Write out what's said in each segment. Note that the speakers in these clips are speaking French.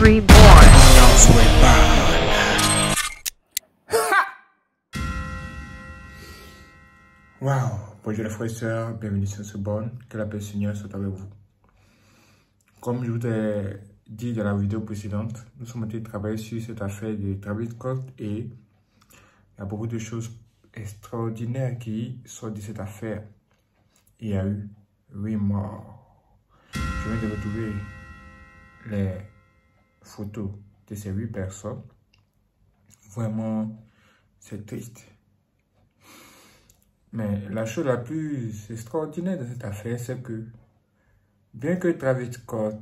Reborn. Wow, bonjour les frères et sœurs, bienvenue sur ce bon, que la paix du Seigneur soit avec vous. Comme je vous ai dit dans la vidéo précédente, nous sommes en train de travailler sur cette affaire de Travis Scott et il y a beaucoup de choses extraordinaires qui sortent de cette affaire. Il y a eu 8 morts. Je viens de retrouver les photos de ces 8 personnes. Vraiment, c'est triste. Mais la chose la plus extraordinaire de cette affaire, c'est que bien que Travis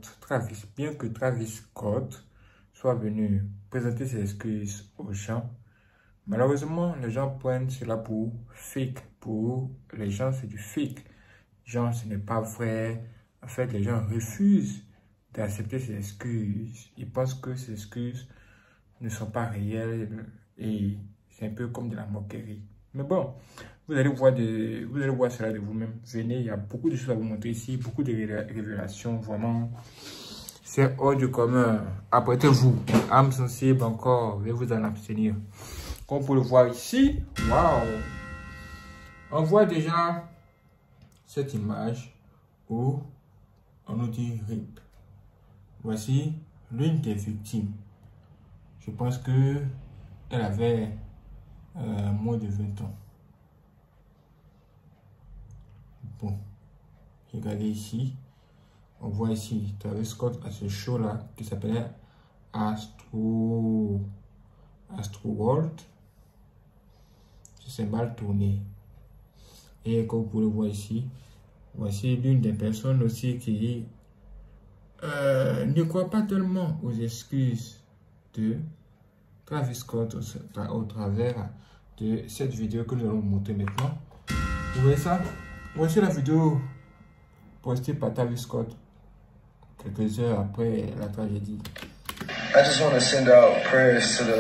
Scott soit venu présenter ses excuses aux gens, malheureusement, les gens prennent cela pour fake. Pour les gens, c'est du fake. Genre, ce n'est pas vrai. En fait, les gens refusent d'accepter ces excuses. Ils pensent que ces excuses ne sont pas réelles et c'est un peu comme de la moquerie. Mais bon, vous allez voir cela de vous-même. Venez, il y a beaucoup de choses à vous montrer ici, beaucoup de révélations, vraiment. C'est hors du commun. Apprêtez-vous, âme sensible encore, veuillez vous en abstenir. Comme vous le voir ici, waouh! On voit déjà cette image où on nous dit RIP. Voici l'une des victimes. Je pense que elle avait moins de 20 ans. Bon, regardez ici. On voit ici Travis Scott à ce show là qui s'appelait Astro World. C'est mal tourné. Et comme vous pouvez le voir ici, voici l'une des personnes aussi qui ne croit pas tellement aux excuses de Travis Scott au travers de cette vidéo que nous allons vous montrer maintenant. Vous voyez ça? Voici la vidéo postée par Travis Scott quelques heures après la tragédie. I just want to send out prayers to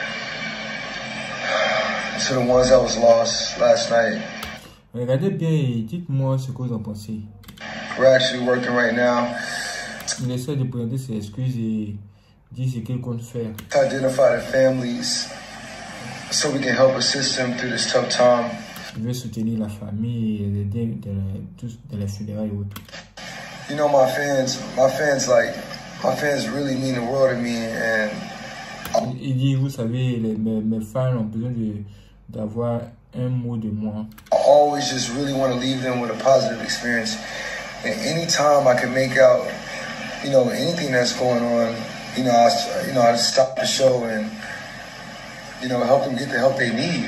the ones that was lost last night. Regardez bien et dites-moi ce que vous en pensez. We're actually working right now. Il essaie de présenter ses excuses et dit ce qu'il compte faire. To identify the families so we can help assist them through this tough time. Il veut soutenir la famille et aider dans les funérailles et autres. You know, my fans really mean the world to me, and il dit, vous savez, mes fans ont besoin d'avoir un mot de moi. I always just really want to leave them with a positive experience. And anytime I can make out, you know, anything that's going on, I stop the show and, help them get the help they need,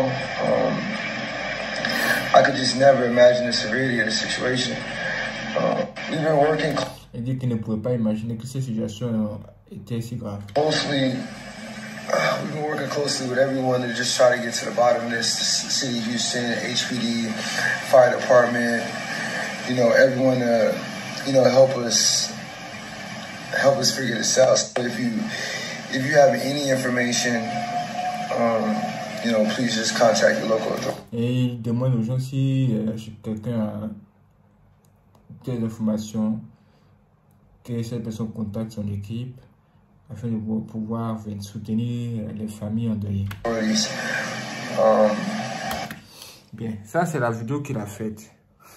I could just never imagine the severity of the situation. We've been working. Il dit qu'il ne pouvait pas imaginer que cette situation était si grave. We've been working closely with everyone to just try to get to the bottom of this. The City of Houston, HPD, Fire Department, everyone help us figure this out. So if you have any information, please just contact your local authority. Et il demande aux gens si quelqu'un a des informations, que cette personne contacte son équipe afin de pouvoir soutenir les familles endeuillées. Bien, ça c'est la vidéo qu'il a faite.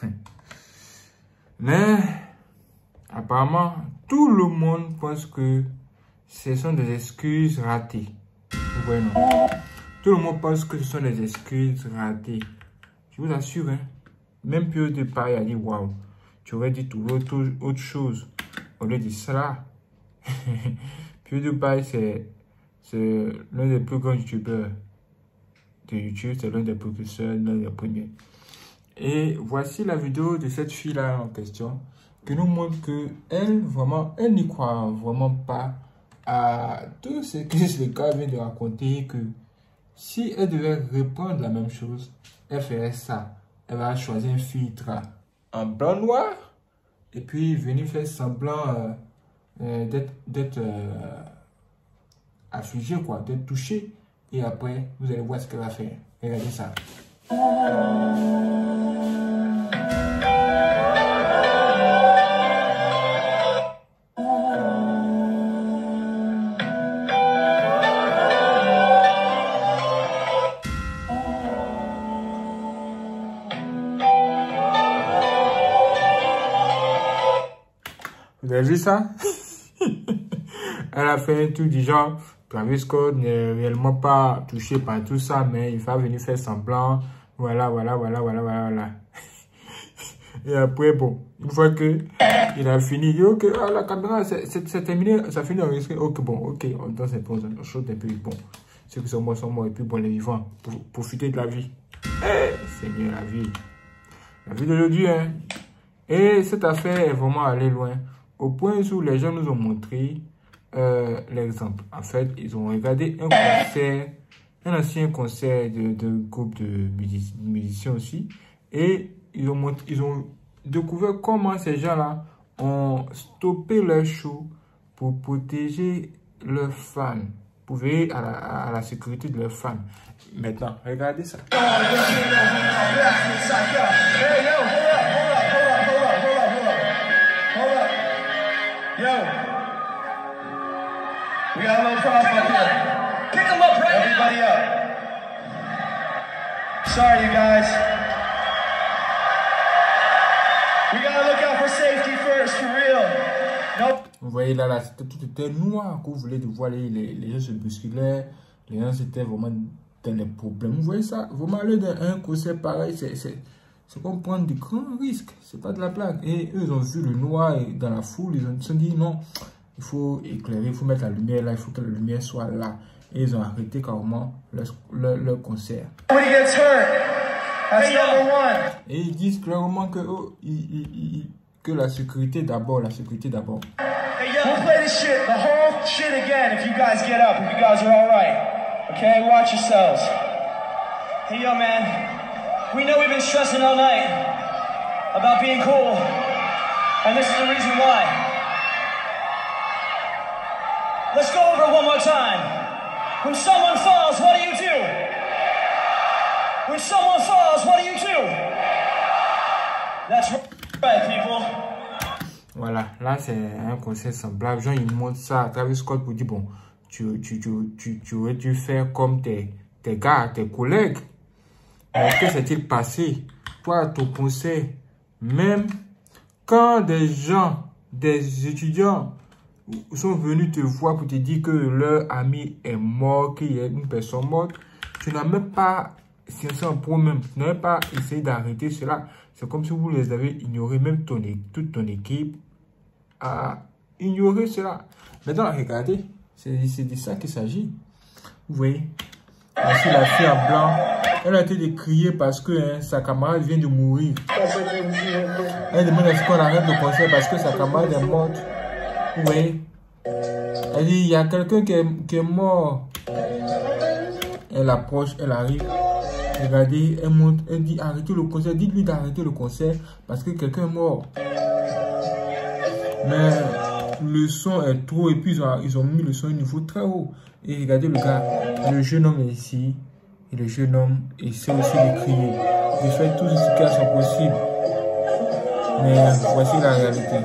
Mais apparemment, tout le monde pense que ce sont des excuses ratées. Vous voyez, non? Tout le monde pense que ce sont des excuses ratées. Je vous assure, hein, même PewDiePie a dit waouh, tu aurais dit autre chose au lieu de cela. PewDiePie, c'est l'un des plus grands youtubeurs de YouTube, c'est l'un des précurseurs, l'un des premiers. Et voici la vidéo de cette fille-là en question qui nous montre que elle n'y croit vraiment pas à tout ce que ce gars vient de raconter, que si elle devait répondre la même chose, elle ferait ça. Elle va choisir un filtre en blanc-noir et puis venir faire semblant d'être affligé, quoi, d'être touché. Et après, vous allez voir ce qu'elle va faire. Regardez ça. avez vu ça? Elle a fait un truc du genre, Travis Scott n'est réellement pas touché par tout ça, mais il va venir faire semblant. Voilà. Et après, bon, une fois que il a fini, il dit, ok, la caméra, c'est terminé, ça finit d'enregistrer. Ok, bon, ok, on danse un peu, on chante un peu, bon. Ceux qui sont morts, et puis bon, les vivants, pour profiter de la vie. Seigneur, la vie d'aujourd'hui, hein. Et cette affaire est vraiment allée loin, au point où les gens nous ont montré l'exemple. En fait, ils ont regardé un concert, un ancien concert de groupe de musiciens aussi, et ils ont découvert comment ces gens-là ont stoppé leur show pour protéger leurs fans, pour veiller à la sécurité de leurs fans. Maintenant, regardez ça. We got a little problem up here. Pick them up right Everybody now. Up. Sorry, you guys. We gotta look out for safety first, for real. Nope. Vous voyez là, tout était noir. Quand vous voulez de voir les gens se bousculaient, les gens étaient vraiment dans les problèmes. Vous voyez ça? Vous m'allez dans un concert pareil, c'est comme prendre de grands risques. C'est pas de la blague. Et eux, ils ont vu le noir dans la foule, ils se sont dit non. Il faut éclairer, il faut mettre la lumière là, il faut que la lumière soit là. Et ils ont arrêté carrément leur concert. Et ils disent clairement que, que la sécurité d'abord, la sécurité d'abord. We'll play this shit, the whole shit again if you guys get up, if you guys are alright. Okay, watch yourselves. Hey yo man, we know we've been stressing all night about being cool. And this is the reason why. Let's go over it one more time. When someone falls, what do you do? When someone falls, what do you do? That's right, people. Voilà, là c'est un concert semblable. Genre, il montre ça à Travis Scott pour dire bon, tu aurais dû faire comme tes gars, tes collègues. Mais que s'est-il passé? Toi, à ton concert, même quand des gens, des étudiants, sont venus te voir pour te dire que leur ami est mort, qu'il y a une personne morte, tu n'as même pas cherché un problème, tu n'as même pas essayé d'arrêter cela. C'est comme si vous les avez ignorés, même toute ton équipe a ignoré cela. Maintenant, regardez, c'est de ça qu'il s'agit. Vous voyez, ainsi la fille en blanc, elle a été décriée parce que sa camarade vient de mourir. Elle demande à ce qu'on arrête le concert parce que sa camarade est morte. Oui. Elle dit, il y a quelqu'un qui est mort. Elle approche, elle arrive. Regardez, elle monte, elle dit, arrêtez le concert. Dites-lui d'arrêter le concert parce que quelqu'un est mort. Mais le son est trop, et puis ils ont mis le son au niveau très haut. Et regardez le gars, le jeune homme est ici. Et le jeune homme essaie aussi de crier. De faire tout ce qui est possible. Mais voici la réalité.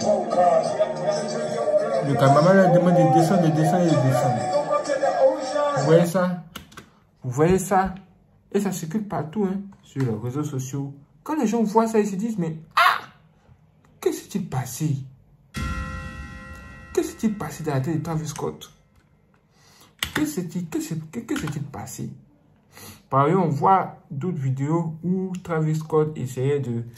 Le cameraman leur demande de descendre. Vous voyez ça? Vous voyez ça? Et ça circule partout, hein, sur les réseaux sociaux. Quand les gens voient ça, ils se disent, mais que s'est-il passé? Que s'est-il passé dans la tête de Travis Scott? Que s'est-il passé? Par exemple, on voit d'autres vidéos où Travis Scott essayait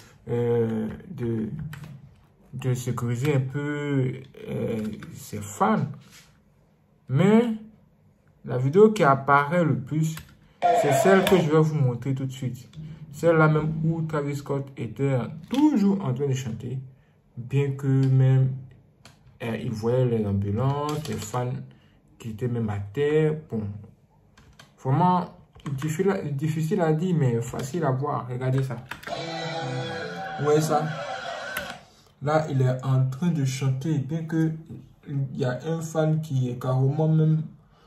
de sécuriser un peu ses fans. Mais la vidéo qui apparaît le plus, c'est celle que je vais vous montrer tout de suite. Celle-là même où Travis Scott était toujours en train de chanter, bien que même il voyait les ambulances, les fans qui étaient même à terre. Bon, vraiment difficile à dire, mais facile à voir. Regardez ça. Vous voyez ça? Là, il est en train de chanter, bien que il y a un fan qui est carrément même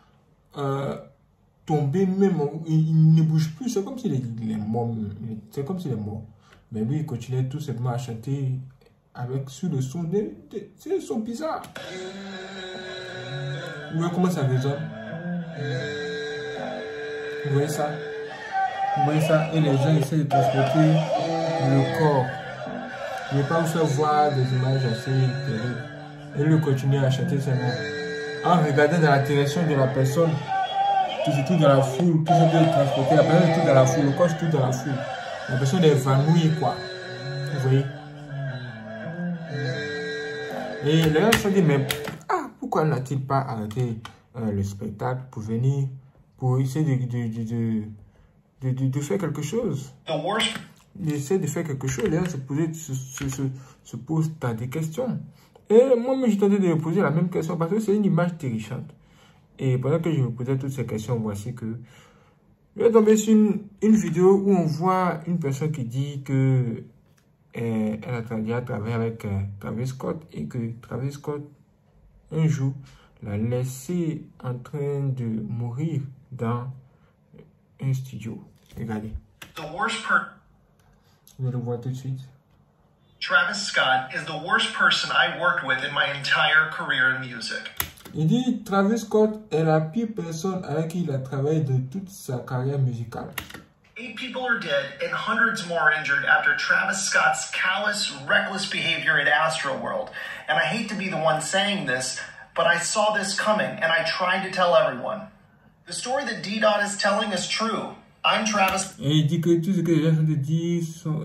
tombé, même il ne bouge plus. C'est comme s'il est mort. C'est comme s'il est mort. Mais lui, il continuait tout simplement à chanter avec sur le son. C'est un son bizarre. Vous voyez comment ça résonne? Vous voyez ça? Vous voyez ça? Et les gens essaient de transporter le corps. Je ne vais pas vous faire voir des images assez terribles. Et lui continuait à chanter seulement. En regardant dans la direction de la personne qui se trouve dans la foule, qui se trouve transporter, la personne se trouve dans la foule, le corps se trouve dans la foule. La personne est évanouie, quoi. Vous voyez? Et les gens se sont dit, mais pourquoi n'a-t-il pas arrêté le spectacle pour venir, pour essayer de faire quelque chose? Il essaie de faire quelque chose, les gens se posent tant de questions. Et moi-même, j'ai tenté de me poser la même question parce que c'est une image terrifiante. Et pendant que je me posais toutes ces questions, voici que je vais tomber sur une vidéo où on voit une personne qui dit que elle a travaillé avec Travis Scott et que Travis Scott, un jour, l'a laissé en train de mourir dans un studio. Regardez. Je le vois tout de suite. Travis Scott is the worst person I worked with in my entire career in music. Il dit Travis Scott est la pire personne avec qui il a travaillé de toute sa carrière musicale. 8 people are dead and hundreds more injured after Travis Scott's callous, reckless behavior at Astroworld. And I hate to be the one saying this, but I saw this coming and I tried to tell everyone. The story that D-Dot is telling is true. I'm Travis. Et il dit que tout ce que les gens sont de dire,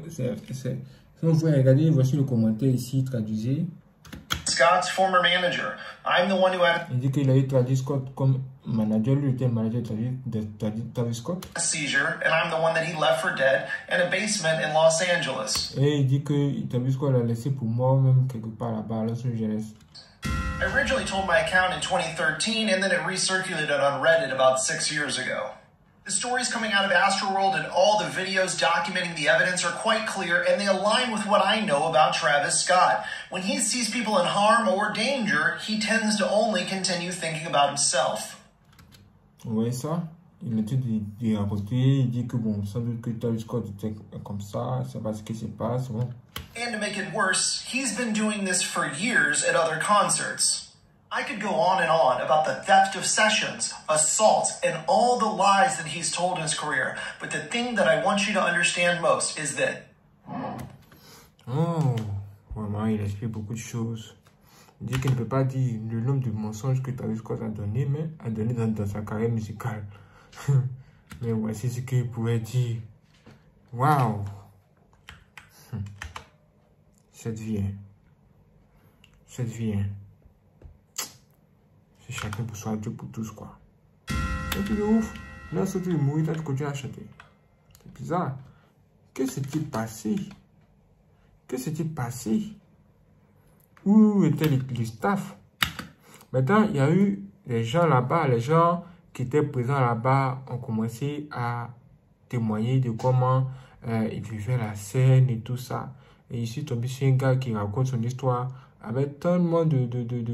si vous pouvez regarder, voici le commentaire ici, traduisé. Scott's former manager. I'm the one who had Il dit qu'il a eu Travis Scott comme manager, lui était manager de Travis Scott. a seizure, and I'm the one that he left for dead in a basement in Los Angeles. Et il dit que Travis Scott l'a laissé pour mort même quelque part là-bas à Los Angeles. I originally told my account in 2013, and then it recirculated on Reddit about 6 years ago. The stories coming out of Astroworld and all the videos documenting the evidence are quite clear, and they align with what I know about Travis Scott. When he sees people in harm or danger, he tends to only continue thinking about himself. Vous voyez ça? Il essaie de raconter, il dit que bon, sans doute que Travis Scott était comme ça, c'est pas ce qui se passe, bon. And to make it worse, he's been doing this for years at other concerts. I could go on and on about the theft of sessions, assault, and all the lies that he's told in his career. But the thing that I want you to understand most is that... Oh, vraiment, il explique beaucoup de choses. Il dit qu'il ne peut pas dire le nombre de mensonges que Travis Scott a donné, mais a donné dans sa carrière musicale. Mais voici ce qu'il pouvait dire. Waouh! Cette vie, hein. Cette vie, hein. C'est chacun pour soi, Dieu pour tous, quoi. C'est un truc de ouf. Là, c'est de mourir, t'as continué à chanter. C'est bizarre. Que s'est-il passé? Que s'est-il passé? Où était le staff? Maintenant, il y a eu les gens là-bas, les gens qui étaient présents là-bas ont commencé à témoigner de comment ils vivaient la scène et tout ça. Et ici, tombé sur un gars qui raconte son histoire avec tellement de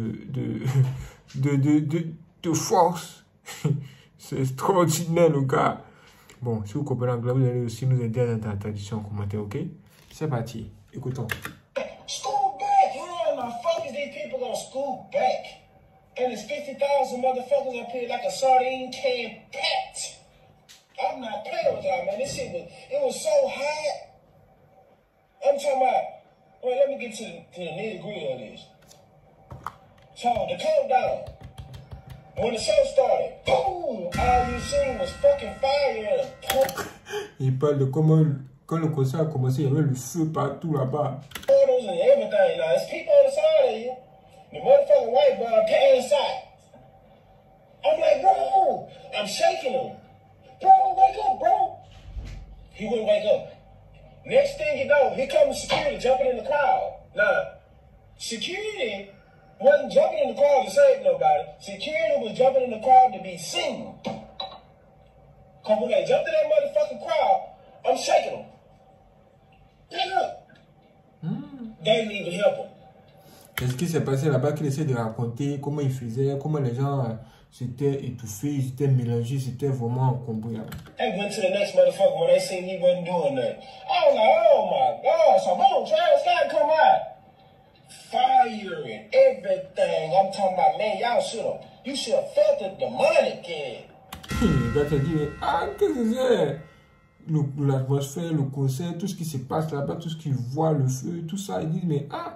force. C'est extraordinaire, le gars. Bon, si vous comprenez l'anglais, vous allez aussi nous aider dans la traduction en commentaire, ok? C'est parti. Écoutons. School back. Hell no, fuck is these people gonna school back? And it's 50,000 motherfuckers up here like a sardine can packed. I'm not playing with y'all, man. This shit was so hot. I'm talking about, well, let me get to the nitty-gritty of this. So, the countdown. When the show started, boom, all you seen was fucking fire and Il parle de comment, quand le concert a commencé, il y avait le feu partout là-bas. portals and everything. Now, there's people on the side of you. The motherfucking white boy came inside. I'm like, bro, I'm shaking him. Bro, wake up, bro. He wouldn't wake up. Next thing you know, here comes security jumping in the crowd. Now, security wasn't jumping in the crowd to save nobody. Security was jumping in the crowd to be seen. Cause when they jumped in that motherfucking crowd, I'm shaking them. Pick up. They didn't even help him. Qu'est-ce qui s'est passé là-bas qu'il essaie de raconter, comment il faisait, comment les gens s'étaient étouffés, ils étaient mélangés, c'était vraiment encombré. They went to the next motherfucker when they seen he wasn't doing nothing. I was like, oh my God, so boom, Travis Scott come out. Fire and everything. I'm talking about, man, you should have felt the demonic in. Le gars t'a dit, ah, qu'est-ce que c'est? L'atmosphère, le concert, tout ce qui se passe là-bas, tout ce qu'il voit, le feu, tout ça. Il dit, mais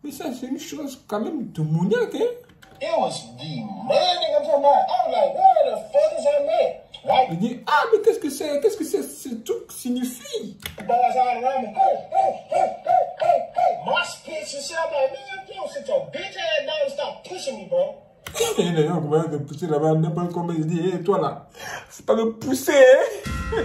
Mais ça, c'est une chose quand même démoniaque, hein? It was demanding. I'm talking about. I'm like, where the fuck is that man? Right? Il dit, ah, mais qu'est-ce que c'est? Qu'est-ce que ce truc signifie? Boys all around me. Hey. Mosh pits and shit. I'm like, man, you don't sit your bitch ass down and stop pushing me, bro. Et d'ailleurs, comment te pousser là-bas, n'importe comment il dit, hé, toi là, c'est pas me pousser, hein?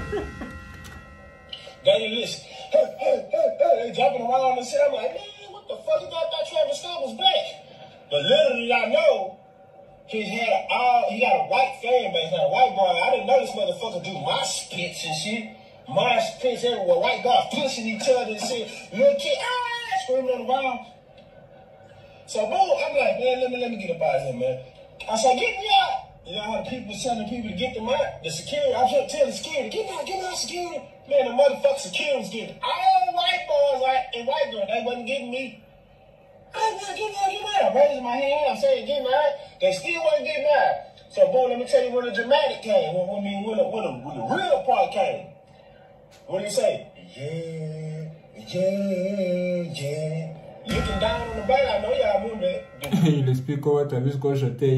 They listen. They jumping around and shit. I'm like, man, what the fuck? You thought Travis Scott was black? But literally, I know he got a white fan base, not a white boy. I didn't know this motherfucker do mosh pits and shit. Mosh pits everywhere. White guys pushing each other and shit. Little kid, screaming on the ground. So boom, I'm like, man, let me get up out of here, man. I said, get me out. You know how the people telling people to get them out? The security, I kept telling the security, get out, security. Man, the motherfucking security was getting all white boys and white girls. They wasn't getting me. Get out. I'm raising my hand. I'm saying, get out. They still wasn't getting out. So, boy, let me tell you when the dramatic came. When the real part came. What did he say? Yeah. Looking down on the bed, I know y'all remember that. Il explique comment t'as vu ce qu'on chantait.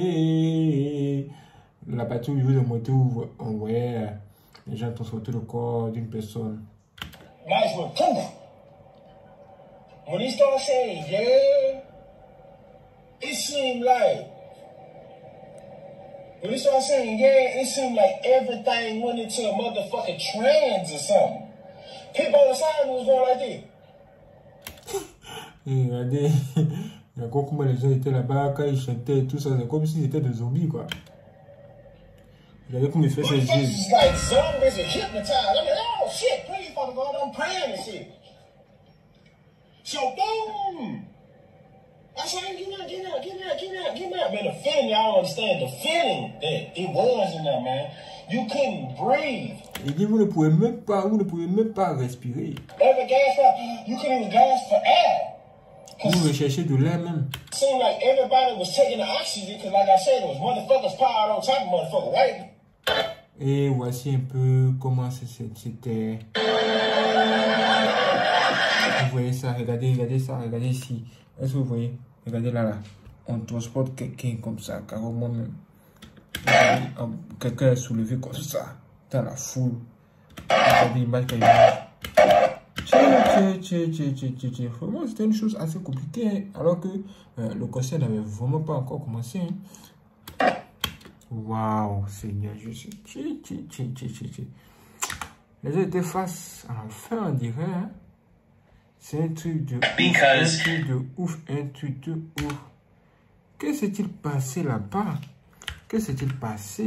La partie où il vous a monté où on voyait les gens transporter le corps d'une personne. Nice one. When he started saying, yeah, it seemed like, everything went into a motherfucking trance or something. People on the side was going like this. Et regardez, il y a encore comment les gens étaient là-bas, quand ils chantaient et tout ça, c'est comme s'ils étaient des zombies, quoi. Regardez comment il fait ses yeux. It's like zombies are hypnotized. I'm like, oh shit, please, Father God, I'm praying and shit. So boom! I said, get out. Man, the feeling, y'all don't understand the feeling that it was in there, man. You couldn't breathe. Il dit, vous ne pouvez même pas respirer. Every gas, you couldn't even gas for air. Vous recherchez de l'air même. It seemed like everybody was taking the oxygen, because like I said, it was motherfuckers piled on top of motherfucker white. Et voici un peu comment c'était. Vous voyez ça, regardez ça, regardez ici. Est-ce que vous voyez? Regardez là. On transporte quelqu'un comme ça, carrément même. Quelqu'un est soulevé comme ça, dans la foule. Regardez l'image qu'il y a. Vraiment, c'était une chose assez compliquée, hein, alors que le concert n'avait vraiment pas encore commencé. Hein. Waouh, Seigneur Jésus. Les gens étaient face à l'enfer, on dirait. Hein. C'est un truc de ouf, un truc de ouf. Que s'est-il passé là-bas? Que s'est-il passé?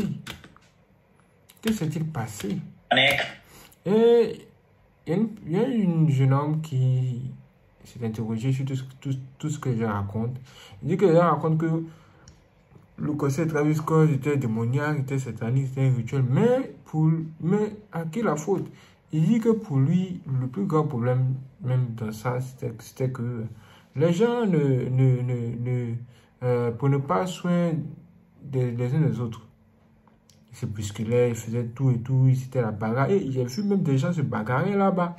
Et il y a une jeune homme qui s'est interrogée sur tout ce que les gens racontent. Il dit que les gens racontent que le concert de Travis Scott était démoniaque, était satanique, c'était un rituel. Mais à qui la faute? Il dit que pour lui, le plus grand problème même dans ça, c'était que les gens ne prenaient pas soin des uns des autres. Ils se bousculaient, ils faisaient tout et tout, c'était la bagarre. Et j'ai vu même des gens se bagarrer là-bas.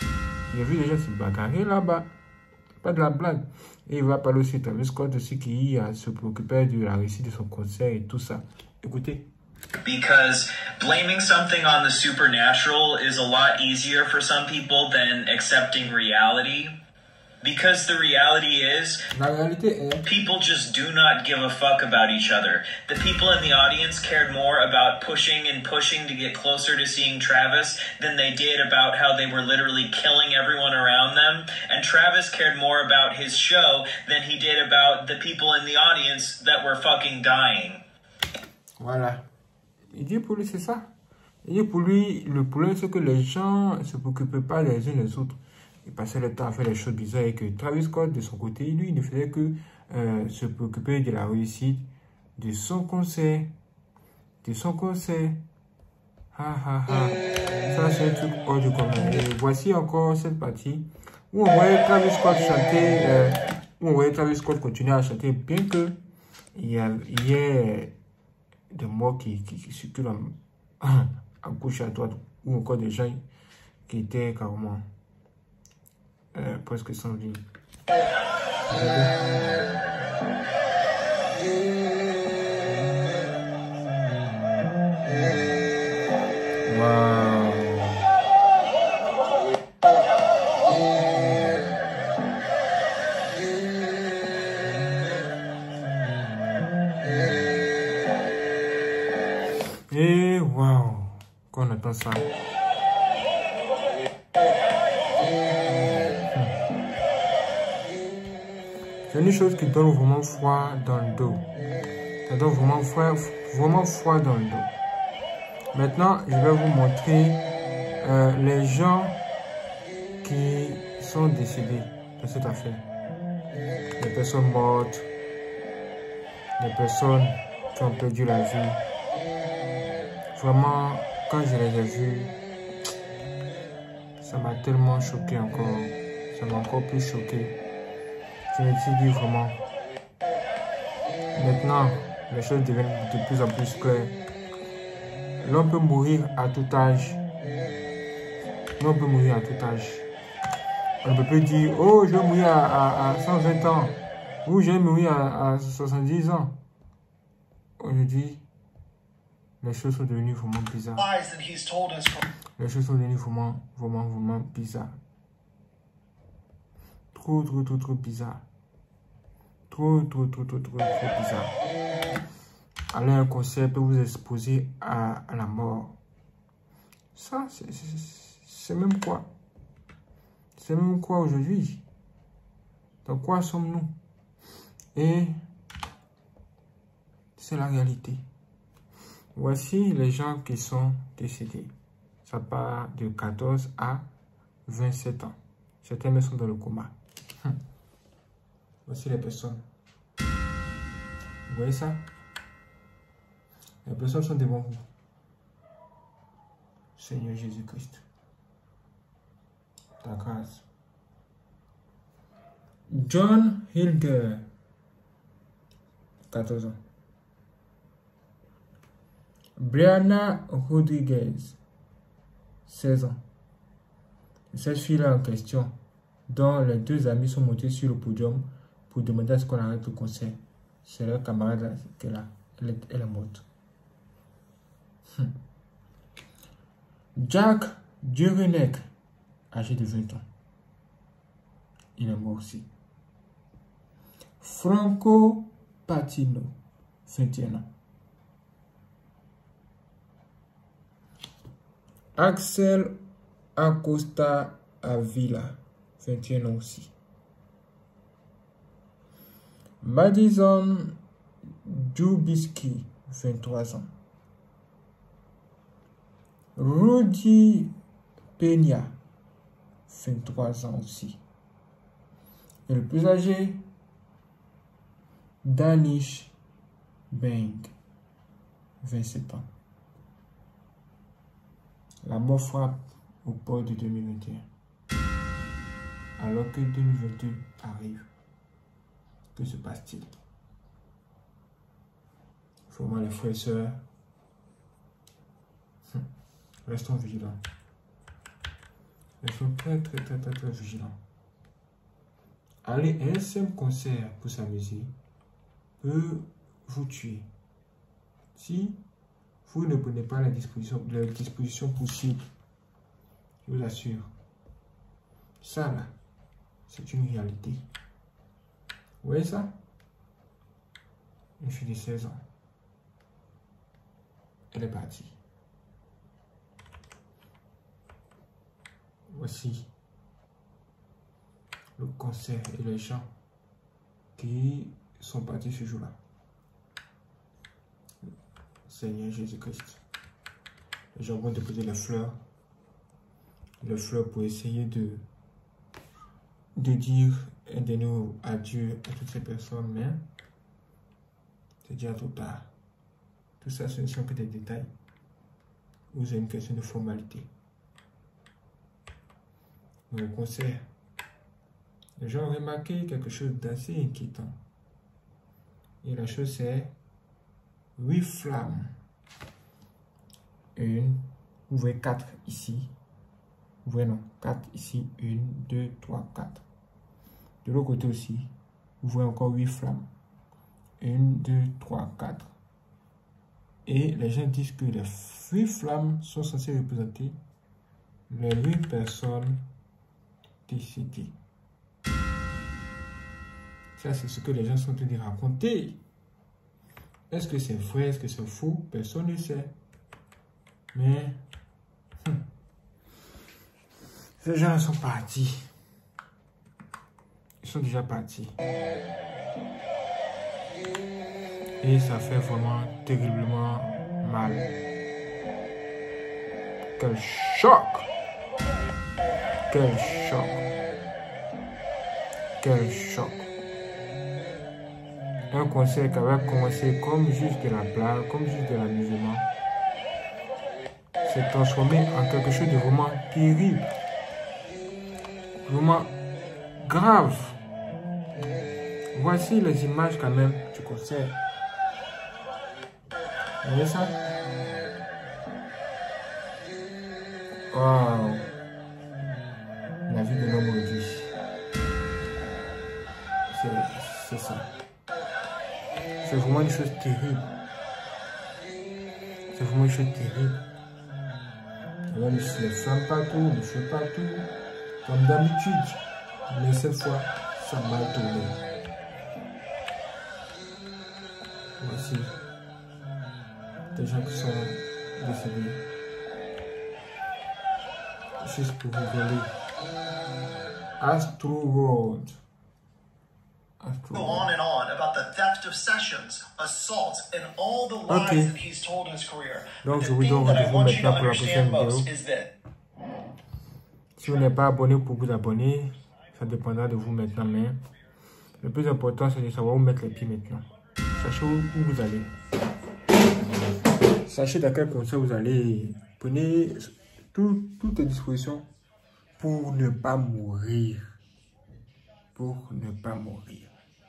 Pas de la blague. Et il va parler aussi de Travis Scott aussi qui se préoccupait de la réussite de son concert et tout ça. Écoutez. Because blaming something on the supernatural is a lot easier for some people than accepting reality. Because the reality is, people just do not give a fuck about each other. The people in the audience cared more about pushing to get closer to seeing Travis than they did about how they were literally killing everyone around them. And Travis cared more about his show than he did about the people in the audience that were fucking dying. Voilà. Il dit pour lui, c'est ça. Il dit pour lui, le problème, c'est que les gens ne se préoccupaient pas les uns les autres. Ils passaient le temps à faire des choses bizarres et que Travis Scott, de son côté, lui, il ne faisait que se préoccuper de la réussite de son concert. Ça, c'est un truc hors du commun. Et voici encore cette partie où on voyait Travis Scott chanter, où on voyait Travis Scott continuer à chanter, bien que il y ait des mots qui circulent à gauche et à droite, ou encore des gens qui étaient carrément presque sans vie. Et waouh, quand on entend ça. C'est une chose qui donne vraiment froid dans le dos. Ça donne vraiment froid dans le dos. Maintenant, je vais vous montrer les gens qui sont décédés de cette affaire. Les personnes mortes, les personnes qui ont perdu la vie. Vraiment, quand je les ai vus, ça m'a tellement choqué encore. Ça m'a encore plus choqué. Je me suis dit vraiment, maintenant, les choses deviennent de plus en plus claires. L'on peut mourir à tout âge. L'on peut mourir à tout âge. On ne peut plus dire, oh, je vais mourir à 120 ans. Ou je vais mourir à 70 ans. Aujourd'hui, les choses sont devenues vraiment bizarres. Les choses sont devenues vraiment bizarres. Trop bizarre. Trop bizarre. Aller à un concert peut vous exposer à la mort. Ça, c'est même quoi? C'est même quoi aujourd'hui? Dans quoi sommes-nous? Et c'est la réalité. Voici les gens qui sont décédés. Ça part de 14 à 27 ans. Certains même sont dans le coma. Voici les personnes. Vous voyez ça? Les personnes sont devant vous. Seigneur Jésus-Christ. Ta grâce. John Hilger, 14 ans. Brianna Rodriguez, 16 ans. Cette fille-là en question, dont les deux amis sont montés sur le podium pour demander à ce qu'on arrête le concert. C'est leur camarade qui est là. Elle est morte. Jack Durenek, âgé de 20 ans. Il est mort aussi. Franco Patino, 21 ans. Axel Acosta Avila, 21 ans aussi. Madison Dubisky, 23 ans. Rudy Peña, 23 ans aussi. Et le plus âgé, Danish Beng, 27 ans. La mort frappe au port de 2021. Alors que 2022 arrive, que se passe-t-il? Vraiment, les frères et sœurs, restons vigilants. Restons très vigilants. Aller à un seul concert pour s'amuser peut vous tuer. Si vous ne prenez pas les dispositions possibles, je vous assure, ça là, c'est une réalité. Vous voyez ça? Une fille de 16 ans. Elle est partie. Voici le concert et les gens qui sont partis ce jour-là. Seigneur Jésus-Christ. Les gens vont déposer les fleurs pour essayer de dire un dernier adieu à toutes ces personnes, mais c'est déjà trop tard. Tout ça, ce ne sont que des détails ou c'est une question de formalité. Dans le concert, les gens ont remarqué quelque chose d'assez inquiétant. Et la chose c'est 8 flammes. Une, vous voyez 4 ici. Vous voyez non, 4 ici. 1, 2, 3, 4. De l'autre côté aussi, vous voyez encore 8 flammes. 1, 2, 3, 4. Et les gens disent que les 8 flammes sont censées représenter les 8 personnes décédées. Ça, c'est ce que les gens sont en train de raconter. Est-ce que c'est vrai? Est-ce que c'est faux? Personne ne sait. Mais ces gens sont partis. Ils sont déjà partis. Et ça fait vraiment terriblement mal. Quel choc! Quel choc! Quel choc! Un concert qui avait commencé comme juste de la blague, comme juste de l'amusement, s'est transformé en quelque chose de vraiment terrible. Vraiment grave. Voici les images quand même du concert. Vous voyez ça? Wow! La vie de l'homme réduit. C'est ça. C'est vraiment une chose terrible. C'est vraiment une chose terrible. Alors, les flammes partout, les feux partout, comme d'habitude. Mais cette fois, ça a mal tourné. Voici des gens qui sont décédés. Juste pour vous voler. Astroworld. Go on and on about the theft of sessions, assaults, and all the lies that he's told in his career. Donc, je vous donne rendez-vous maintenant pour la prochaine vidéo. Si vous n'êtes pas abonné, pour vous abonner, ça dépendra de vous maintenant. Mais le plus important, c'est de savoir où mettre les pieds maintenant. Sachez où vous allez. Sachez dans quel concert vous allez. Prenez toutes les dispositions pour ne pas mourir. Pour ne pas mourir.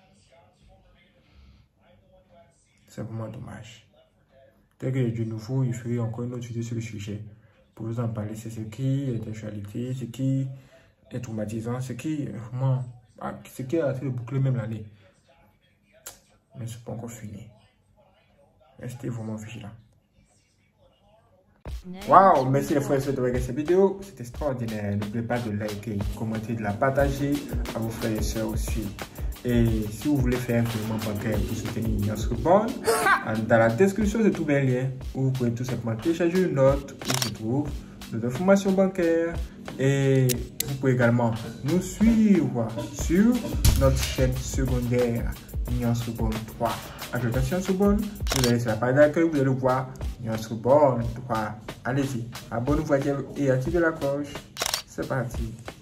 C'est vraiment dommage. Dès qu'il y a du nouveau, il ferai encore une autre vidéo sur le sujet. Pour vous en parler, c'est ce qui est d'actualité, ce qui est traumatisant, ce qui est vraiment. Ce qui a été bouclé même l'année. Mais c'est pas encore fini. Restez vraiment vigilants. Waouh, merci les frères et sœurs de regarder cette vidéo. C'était extraordinaire. N'oubliez pas de liker, commenter, de la partager à vos frères et sœurs aussi. Et si vous voulez faire un virement bancaire pour soutenir notre bonne, dans la description, c'est tout un lien où vous pouvez tout simplement télécharger une note où se trouve nos informations bancaires. Et vous pouvez également nous suivre sur notre chaîne secondaire Nuance Bonne 3. Application Soubonne, vous allez sur la page d'accueil, vous allez voir Nuance Bonne 3. Allez-y, abonnez-vous et activez la cloche. C'est parti.